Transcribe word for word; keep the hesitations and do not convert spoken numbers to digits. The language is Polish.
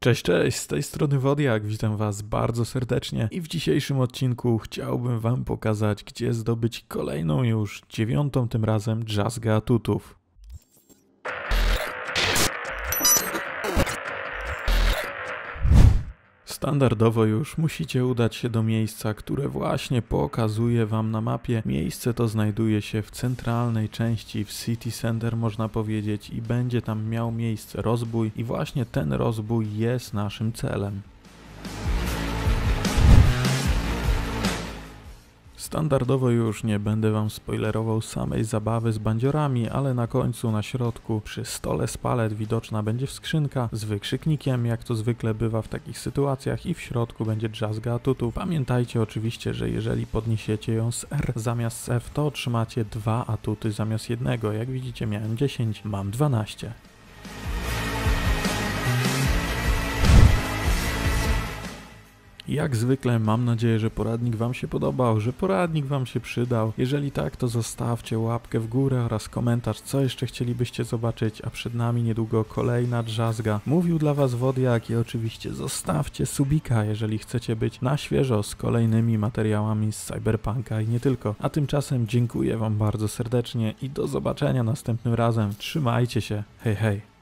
Cześć, cześć, z tej strony Wodiak, witam was bardzo serdecznie i w dzisiejszym odcinku chciałbym wam pokazać, gdzie zdobyć kolejną już, dziewiątą tym razem dżazgę atutów. Standardowo już musicie udać się do miejsca, które właśnie pokazuję wam na mapie. Miejsce to znajduje się w centralnej części, w City Center można powiedzieć, i będzie tam miał miejsce rozbój i właśnie ten rozbój jest naszym celem. Standardowo już nie będę wam spoilerował samej zabawy z bandziorami, ale na końcu, na środku, przy stole z palet widoczna będzie skrzynka z wykrzyknikiem, jak to zwykle bywa w takich sytuacjach, i w środku będzie dżazga atutów. Pamiętajcie oczywiście, że jeżeli podniesiecie ją z R zamiast z F, to otrzymacie dwa atuty zamiast jednego. Jak widzicie, miałem dziesięć, mam dwanaście. Jak zwykle mam nadzieję, że poradnik wam się podobał, że poradnik wam się przydał. Jeżeli tak, to zostawcie łapkę w górę oraz komentarz, co jeszcze chcielibyście zobaczyć, a przed nami niedługo kolejna dżazga. Mówił dla was Wodiak i oczywiście zostawcie subika, jeżeli chcecie być na świeżo z kolejnymi materiałami z Cyberpunka i nie tylko. A tymczasem dziękuję wam bardzo serdecznie i do zobaczenia następnym razem. Trzymajcie się, hej hej.